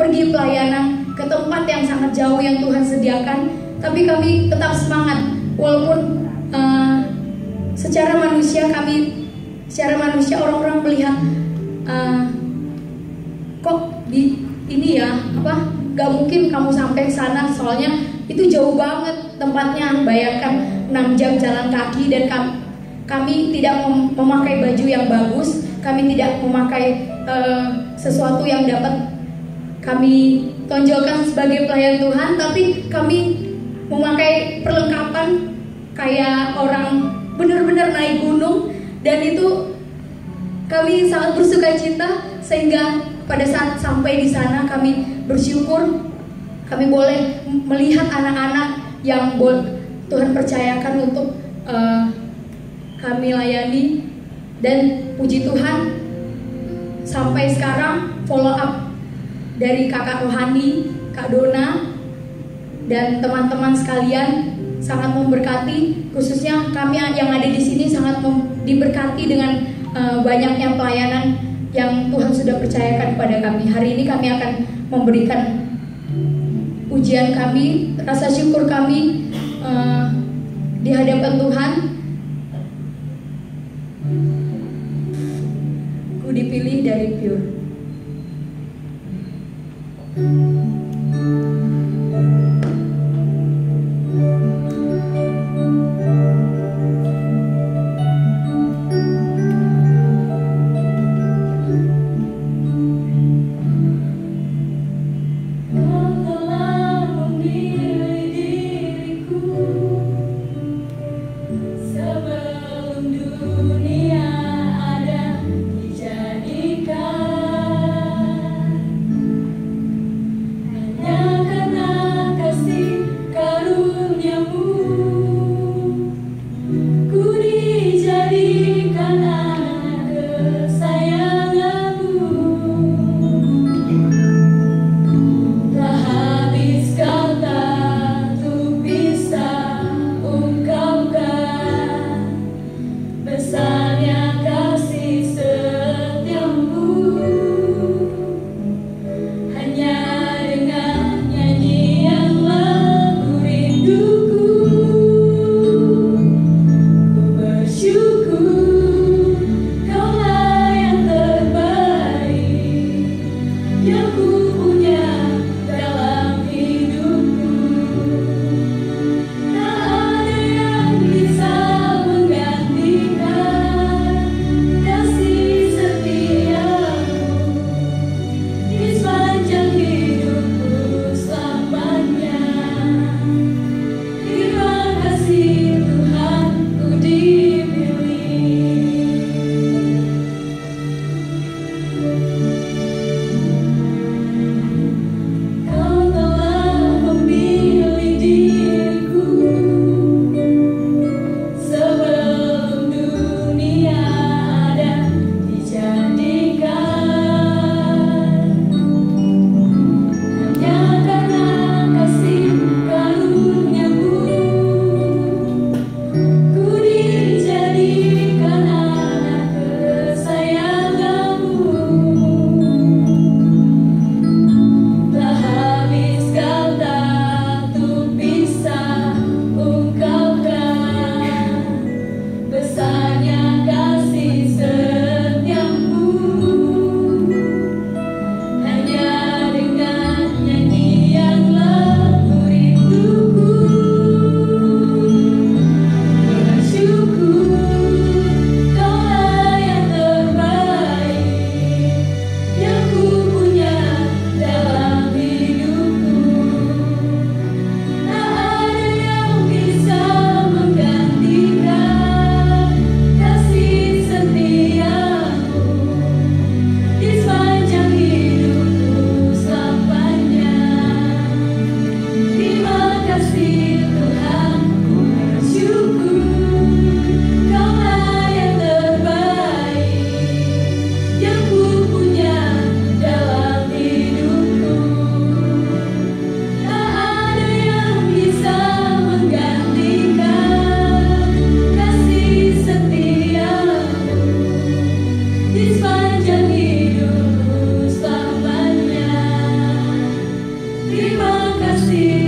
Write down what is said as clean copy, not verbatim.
pergi pelayanan ke tempat yang sangat jauh yang Tuhan sediakan, tapi kami tetap semangat walaupun secara manusia orang-orang melihat kok di ini ya gak mungkin kamu sampai sana, soalnya itu jauh banget tempatnya. Bayangkan 6 jam jalan kaki, dan kami tidak memakai baju yang bagus, kami tidak memakai sesuatu yang dapat kami tonjolkan sebagai pelayan Tuhan, tapi kami memakai perlengkapan kayak orang benar-benar naik gunung. Dan itu kami sangat bersuka cita, sehingga pada saat sampai di sana kami bersyukur kami boleh melihat anak-anak yang Tuhan percayakan untuk kami layani. Dan puji Tuhan, sampai sekarang follow up dari kakak Rohani, Kak Dona, dan teman-teman sekalian sangat memberkati. Khususnya kami yang ada di sini sangat diberkati dengan banyaknya pelayanan yang Tuhan sudah percayakan kepada kami. Hari ini kami akan memberikan pujian kami, rasa syukur kami di hadapan Tuhan. Ku dipilih dari Pure. Terima kasih